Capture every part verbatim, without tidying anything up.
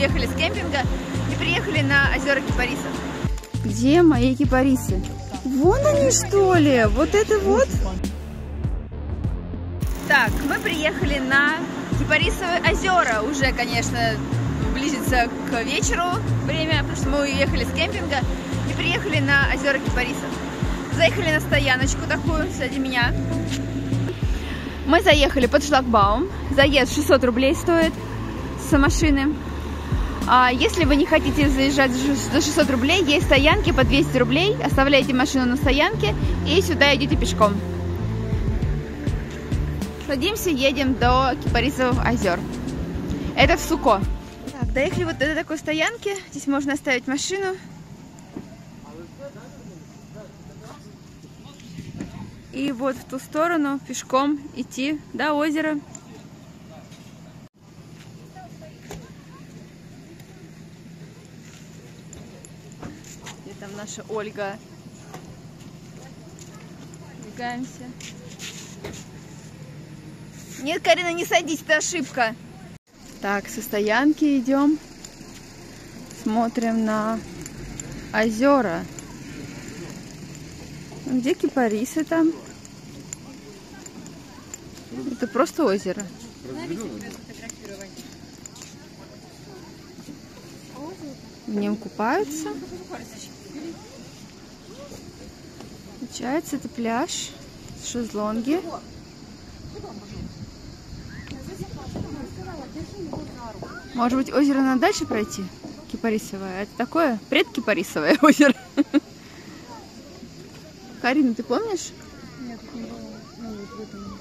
уехали с кемпинга и приехали на озера Кипарисов. Где мои кипарисы? Вон они, что ли? Вот это вот? Так, мы приехали на Кипарисовые озера. Уже, конечно, близится к вечеру время, потому что мы уехали с кемпинга и приехали на озера Кипарисов. Заехали на стояночку такую, сзади меня. Мы заехали под шлагбаум. Заезд шестьсот рублей стоит с машины. А если вы не хотите заезжать за шестьсот рублей, есть стоянки по двести рублей. Оставляете машину на стоянке и сюда идете пешком. Садимся, едем до Кипарисовых озер. Это в Суко. Так, доехали вот до такой стоянки. Здесь можно оставить машину. И вот в ту сторону пешком идти до озера. Где там наша Ольга? Двигаемся. Нет, Карина, не садись, это ошибка. Так, со стоянки идем. Смотрим на озера. Где кипарисы там? Это просто озеро. В нем купаются. Получается, это пляж, шезлонги. Может быть, озеро надо дальше пройти? Кипарисовое. Это такое предкипарисовое озеро. Карина, ты помнишь? Нет, не было. Ну, вот в этом.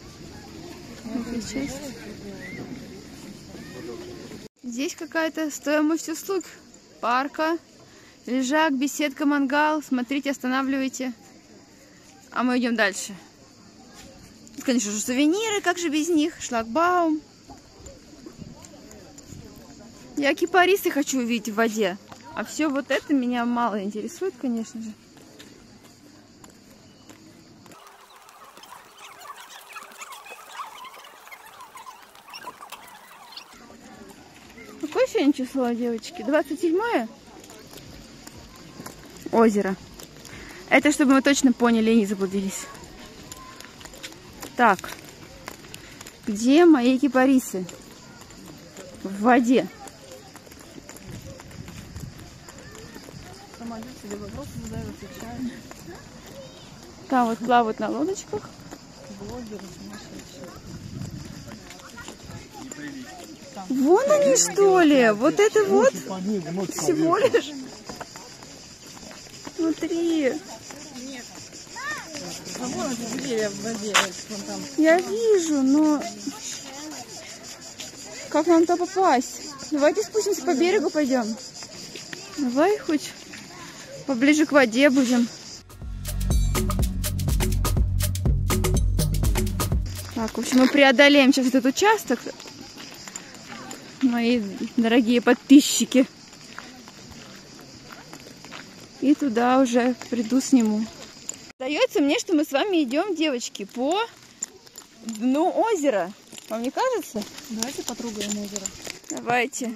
Здесь какая-то стоимость услуг парка. Лежак, беседка, мангал. Смотрите, останавливайте. А мы идем дальше. Тут, конечно же, сувениры, как же без них? Шлагбаум. Я кипарисы хочу увидеть в воде. А все вот это меня мало интересует, конечно же. Какое сегодня число, девочки? двадцать седьмое? Озеро. Это чтобы мы точно поняли и не заблудились. Так. Где мои кипарисы? В воде. Там вот плавают на лодочках. Вон они, что ли? Вот это вот всего лишь. Смотри. Я вижу, но как нам туда попасть? Давайте спустимся по берегу, пойдем. Давай хоть поближе к воде будем. Так, в общем, мы преодолеем сейчас этот участок. Мои дорогие подписчики. И туда уже приду, сниму. Сдается мне, что мы с вами идем, девочки, по дну озера. Вам не кажется? Давайте потрогаем озеро. Давайте.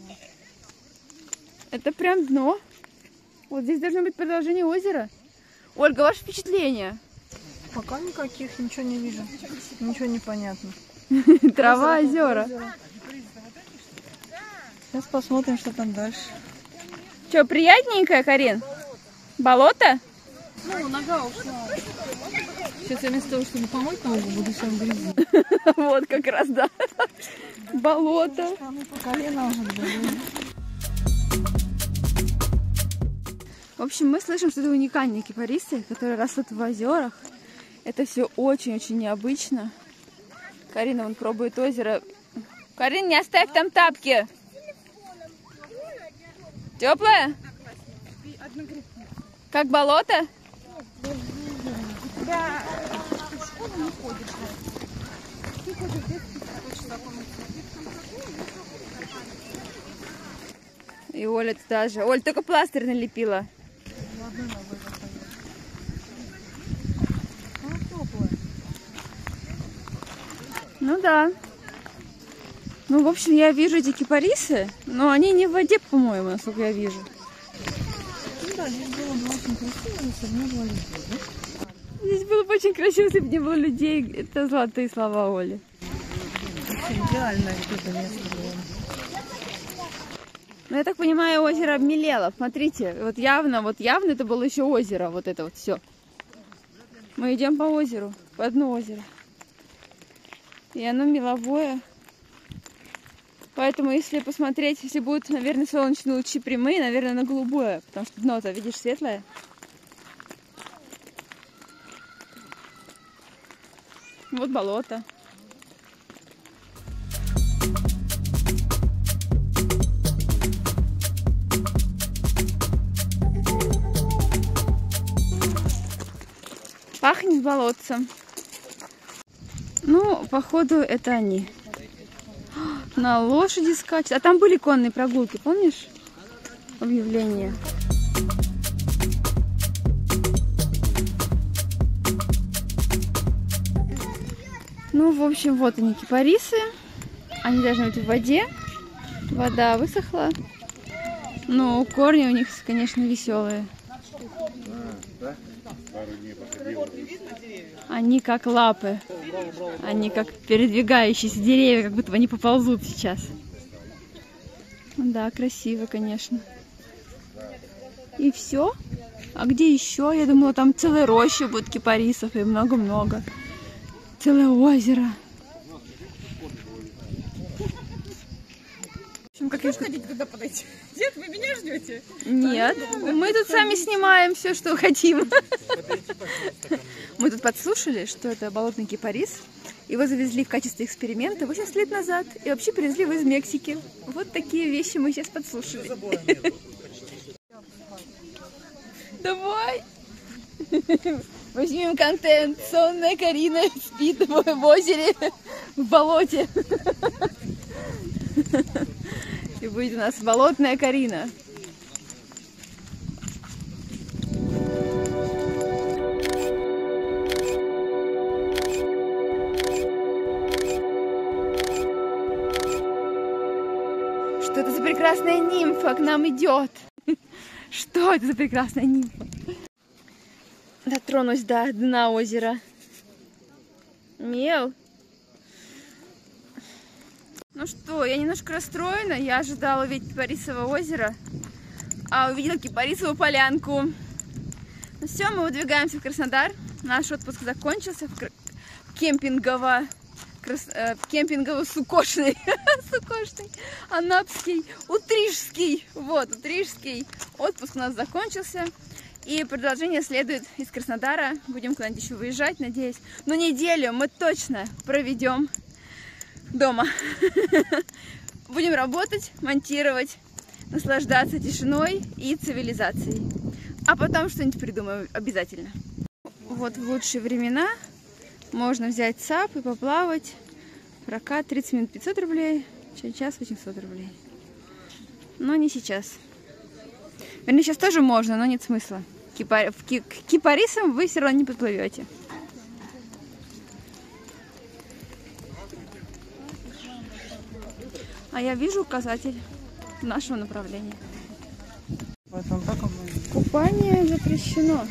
Это прям дно. Вот здесь должно быть продолжение озера. Ольга, ваше впечатление? Пока никаких, ничего не вижу. Ничего не понятно. Трава, озера. Сейчас посмотрим, что там дальше. Что, приятненькое, Карин? Болото? Ну, нога ушла. Сейчас я вместо того, чтобы помыть ногу, буду всем грязить. Вот как раз, да. Болото. По колено уже было. В общем, мы слышим, что это уникальные кипарисы, которые растут в озерах. Это все очень-очень необычно. Карина вон пробует озеро. Карин, не оставь там тапки. Теплое? Как болото? Да. Ты в школу не ходишь. Ты ходишь в детский сад. И Оля туда же. Оль, только пластырь налепила. Ну да. Ну, в общем, я вижу эти кипарисы, но они не в воде, по-моему, насколько я вижу. Ну да, здесь было бы очень красиво, если бы не было людей, да? Здесь было бы очень красиво, если бы не было людей. Это золотые слова Оли. Очень идеально это место было. Ну, я так понимаю, озеро обмелело. Смотрите, вот явно, вот явно это было еще озеро, вот это вот все. Мы идем по озеру, по дну озера. И оно меловое. Поэтому, если посмотреть, если будут, наверное, солнечные лучи прямые, наверное, на голубое. Потому что дно-то, видишь, светлое. Вот болото. Пахнет болотцем. Ну, походу, это они. На лошади скачут. А там были конные прогулки, помнишь? Объявление. Ну, в общем, вот они, кипарисы. Они должны быть в воде. Вода высохла. Но корни у них, конечно, веселые. Они как лапы. Они как передвигающиеся деревья, как будто они поползут сейчас. Да, красиво, конечно. И все? А где еще? Я думала, там целая роща будет кипарисов и много-много. Целое озеро. В общем, как я Ходить туда подойти. Дед, вы меня ждете? Нет, мы тут сами снимаем все, что хотим. Мы тут подслушали, что это болотный кипарис. Его завезли в качестве эксперимента восемьдесят лет назад. И вообще привезли его из Мексики. Вот такие вещи мы сейчас подслушали. Давай! Возьмем контент. Сонная Карина спит в озере, в болоте. И будет у нас болотная Карина. Что это за прекрасная нимфа к нам идет? Что это за прекрасная нимфа? Дотронусь до дна озера. Мел. Ну что, я немножко расстроена. Я ожидала увидеть Кипарисово озеро, а увидела Кипарисову полянку. Ну все, мы выдвигаемся в Краснодар. Наш отпуск закончился в кр... кемпингово... Крас... Э, кемпингово-сукошный, сукошный, анапский, утрижский. Вот, утрижский отпуск у нас закончился. И продолжение следует из Краснодара. Будем куда-нибудь еще выезжать, надеюсь. Но неделю мы точно проведем дома. Будем работать, монтировать, наслаждаться тишиной и цивилизацией. А потом что-нибудь придумаем обязательно. Вот в лучшие времена можно взять САП и поплавать. Прокат тридцать минут пятьсот рублей, через час восемьсот рублей. Но не сейчас. Вернее, сейчас тоже можно, но нет смысла. Кипар... К кипарисам вы все равно не подплывете. А я вижу указатель нашего направления. Купание запрещено.